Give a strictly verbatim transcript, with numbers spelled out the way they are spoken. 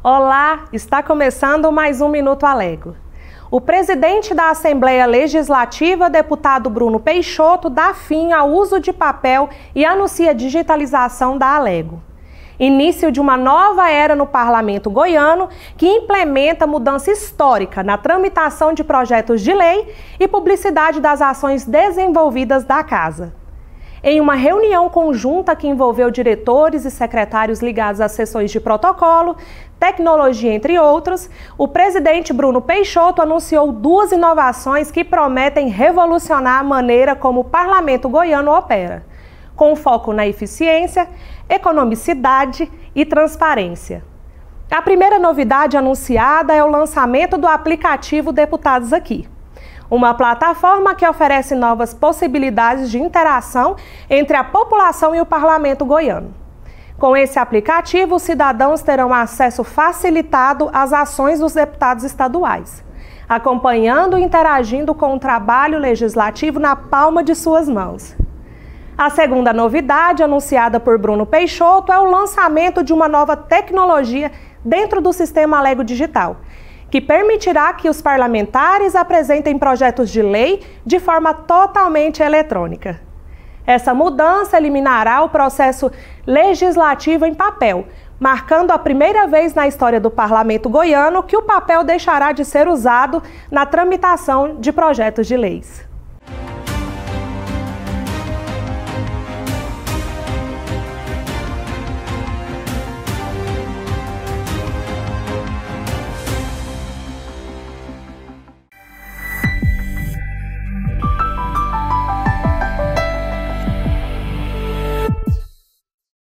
Olá, está começando mais um Minuto Alego. O presidente da Assembleia Legislativa, deputado Bruno Peixoto, dá fim ao uso de papel e anuncia a digitalização da Alego. Início de uma nova era no parlamento goiano que implementa mudança histórica na tramitação de projetos de lei e publicidade das ações desenvolvidas da casa. Em uma reunião conjunta que envolveu diretores e secretários ligados às sessões de protocolo, tecnologia, entre outros, o presidente Bruno Peixoto anunciou duas inovações que prometem revolucionar a maneira como o parlamento goiano opera, com foco na eficiência, economicidade e transparência. A primeira novidade anunciada é o lançamento do aplicativo Deputados Aqui, uma plataforma que oferece novas possibilidades de interação entre a população e o parlamento goiano. Com esse aplicativo, os cidadãos terão acesso facilitado às ações dos deputados estaduais, acompanhando e interagindo com o trabalho legislativo na palma de suas mãos. A segunda novidade, anunciada por Bruno Peixoto, é o lançamento de uma nova tecnologia dentro do sistema Alego Digital, que permitirá que os parlamentares apresentem projetos de lei de forma totalmente eletrônica. Essa mudança eliminará o processo legislativo em papel, marcando a primeira vez na história do parlamento goiano que o papel deixará de ser usado na tramitação de projetos de leis.